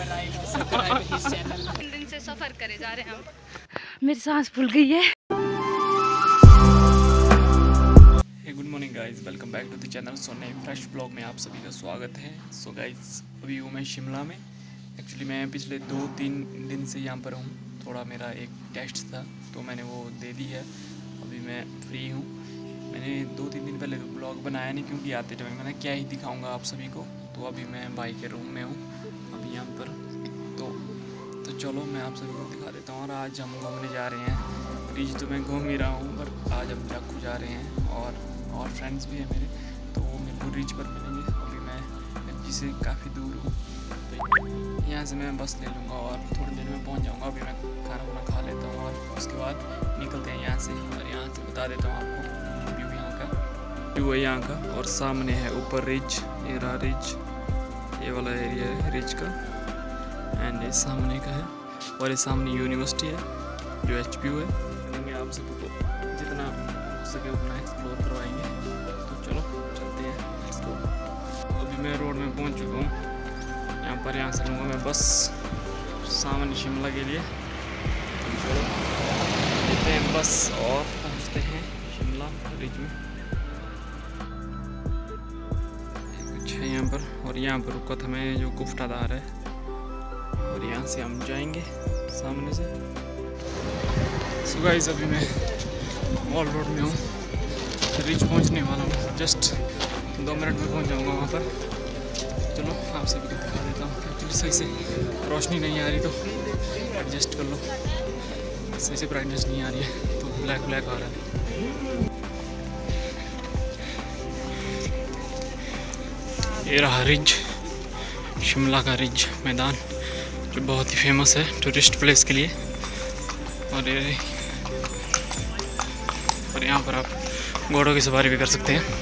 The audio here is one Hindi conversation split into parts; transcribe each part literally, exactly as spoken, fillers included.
दिन से सफर करे जा रहे हैं हम। मेरी सांस फूल गई है। Good morning guys, welcome back to the channel. So नए फ्रेश ब्लॉग में आप सभी का स्वागत है। सो so गाइस, अभी हूँ मैं शिमला में। एक्चुअली मैं पिछले दो तीन दिन से यहाँ पर हूँ। थोड़ा मेरा एक टेस्ट था तो मैंने वो दे दी है। अभी मैं फ्री हूँ। मैंने दो तीन दिन पहले तो ब्लॉग बनाया नहीं, क्योंकि आते टाइम मैंने क्या ही दिखाऊंगा आप सभी को। तो अभी मैं भाई के रूम में हूँ अभी यहाँ पर। तो तो चलो मैं आप सभी को दिखा देता हूँ। और आज हम घूमने जा रहे हैं। रिज तो मैं घूम ही रहा हूँ, पर आज हम जाखू जा रहे हैं। और और फ्रेंड्स भी हैं मेरे, तो वो मेरे को रिज पर मिलेंगे। अभी मैं एफ जी से काफ़ी दूर हूँ, तो यहाँ से मैं बस ले लूँगा और थोड़ी देर में पहुँच जाऊँगा। अभी मैं खाना वाना खा लेता हूँ और उसके बाद निकलते हैं यहाँ से। और यहाँ से बता देता हूँ आपको व्यू यहाँ का व्यू है यहाँ का। और सामने है ऊपर रिज, ये रहा रिज, ये वाला एरिया है रिज का। एंड ये सामने का है। और ये सामने यूनिवर्सिटी है जो एच पी यू है। करेंगे आप सबको जितना हो सके उतना एक्सप्लोर करवाएंगे। तो चलो चलते हैं, लेट्स गो। अभी मैं रोड में पहुंच चुका हूँ यहाँ पर। यहाँ से लूँगा मैं बस सामने शिमला के लिए। तो चलो लेते हैं बस और पहुँचते हैं शिमला रिज में। कुछ है यहाँ पर। और यहाँ पर रुका था मैं जो गुफ्तादार है, और यहाँ से हम जाएंगे सामने से। सो गाइस, अभी मैं मॉल रोड में हूँ, रिच पहुँचने वाला हूँ। जस्ट दो मिनट में पहुँच जाऊँगा वहाँ पर। चलो आप सभी को दिखा देता हूँ। एक्चुअली सही से रोशनी नहीं आ रही तो एडजस्ट कर लो। सही से ब्राइटनेस नहीं आ रही है तो ब्लैक ब्लैक आ रहा है। ये रहा रिज, शिमला का रिज मैदान, जो बहुत ही फेमस है टूरिस्ट प्लेस के लिए। और ये और यहाँ पर आप घोड़ों की सवारी भी कर सकते हैं।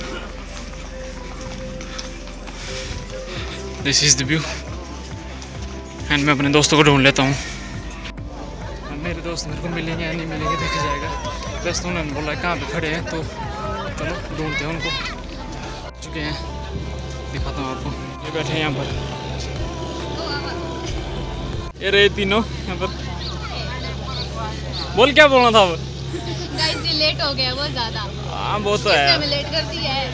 This is the view. And मैं अपने दोस्तों को ढूंढ लेता हूँ। मेरे दोस्त मेरे को मिलेंगे या नहीं मिलेंगे देखा जाएगा। वैसे तो उन्होंने बोला कहाँ पे खड़े हैं, तो चलो ढूंढते हैं उनको। चुके हैं, दिखाता हूँ आपको। ये बैठे हैं यहाँ पर, ये रहे तीनों यहाँ पर। बोल क्या बोलना था अब? गाइस ये लेट हो गया बहुत ज़्यादा। हाँ वो तो है, हमें लेट कर दिया है।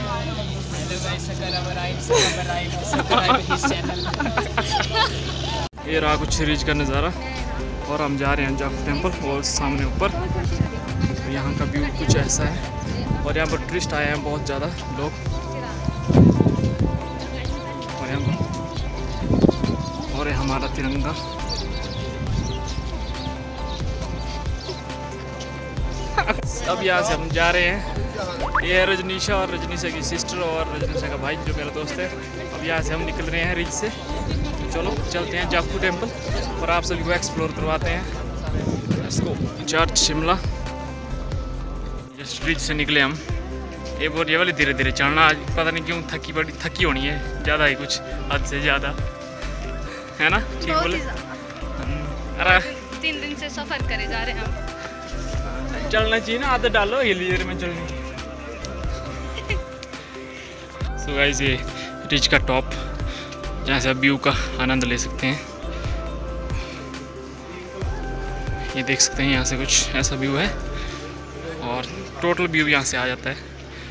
ये रहा कुछ रिज का नज़ारा। और हम जा रहे हैं जाखू टेम्पल। और सामने ऊपर तो यहाँ का व्यू कुछ ऐसा है। और यहाँ पर टूरिस्ट आए हैं बहुत ज़्यादा लोग। और यहाँ पर और ये हमारा तिरंगा। अब यहाँ से हम जा रहे हैं। ये है रजनीशा और रजनीशा की सिस्टर और रजनीशा का भाई जो मेरा दोस्त है। अब यहाँ से हम निकल रहे हैं रिज से। तो चलो चलते हैं जाखू टेम्पल और आप सभी को एक्सप्लोर करवाते हैं। इसको चर्च शिमला। जस्ट रिज से निकले हम। ये बोल ये वाली धीरे धीरे चढ़ना। आज पता नहीं क्यों थकी बड़ी थकी होनी है ज़्यादा ही, कुछ हद से ज़्यादा, है ना? ठीक बोले। अरे तीन दिन से सफर करे जा रहे हैं हम। चलना चाहिए ना, आदत डालो हिली देर में चलने की। सो गाइस, ये रिज का टॉप जहाँ से आप व्यू का आनंद ले सकते हैं। ये देख सकते हैं यहाँ से कुछ ऐसा व्यू है। और टोटल व्यू यहाँ से आ जाता है।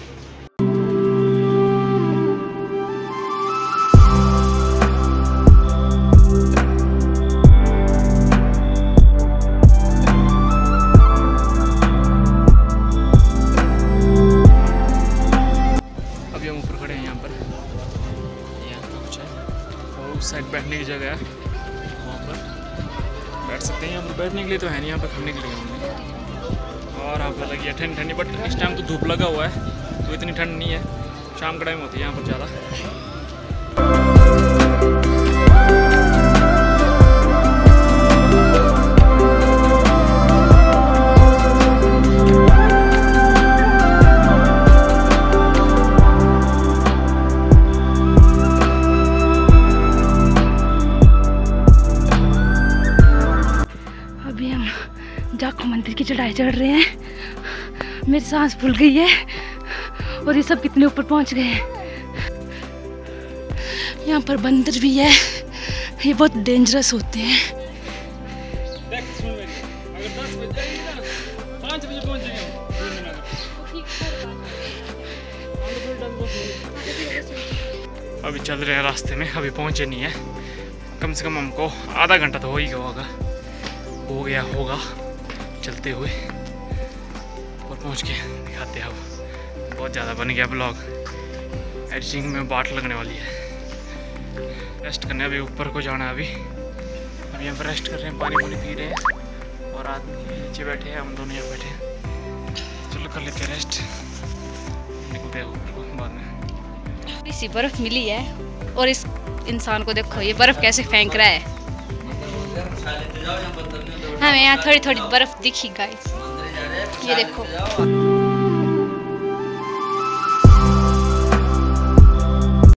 साइड बैठने की जगह है, वहाँ पर बैठ सकते हैं। यहाँ पर बैठने के लिए तो है नहीं, यहाँ पर खाने के लिए होंगे। और आपको लगी है ठंडी ठंडी, बट इस टाइम तो धूप लगा हुआ है तो इतनी ठंड नहीं है। शाम का टाइम होती है यहाँ पर ज़्यादा। जाखू मंदिर की चढ़ाई चढ़ रहे हैं। मेरी सांस फूल गई है। और ये सब कितने ऊपर पहुंच गए हैं। यहाँ पर बंदर भी है, ये बहुत डेंजरस होते हैं। अगर दस बज जाएगी ना, पाँच बजे पहुंचेंगे हम। अभी चल रहे हैं रास्ते में, अभी पहुंचे नहीं है। कम से कम हमको आधा घंटा तो हो ही गया होगा, हो गया होगा चलते हुए। और पहुंच के दिखाते हैं। अब बहुत ज़्यादा बन गया ब्लॉग, एडिटिंग में बाट लगने वाली है। रेस्ट करने अभी ऊपर को जाना है। अभी अभी हम रेस्ट कर रहे हैं, पानी वानी पी रहे हैं और आदमी नीचे बैठे हैं, हम दोनों यहाँ बैठे हैं। चलो कर लेते हैं रेस्ट, निकलते हैं ऊपर को बाद में। इसी बर्फ मिली है और इस इंसान को देखो ये बर्फ कैसे फेंक रहा है। हमें यहाँ थोड़ी थोड़ी बर्फ दिखी गाइस, ये देखो।